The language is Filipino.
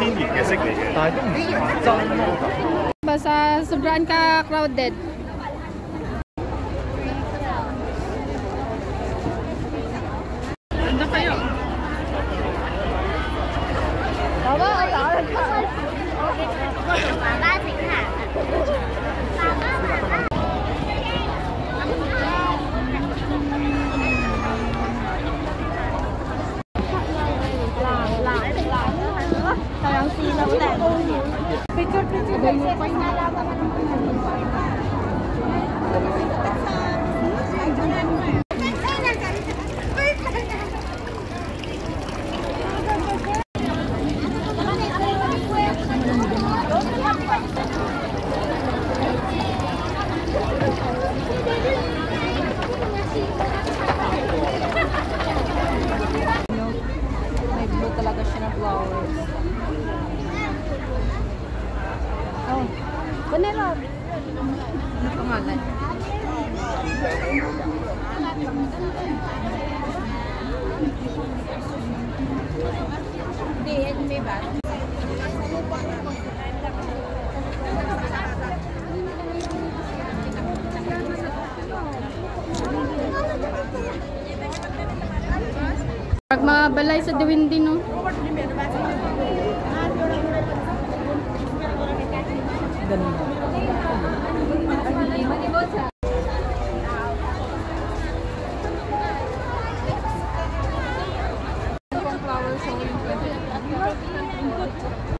年嘅色嚟嘅，但係都唔係真咯。 Basta sobrang ka-crowded. Ganda kayo. Baba, ay picture. May blue talaga siya na flowers. Oh, vanilla. Ano pangalan? Hindi, may ba? Pag mabalay sa diwin din, no? Ganun. Flower showing.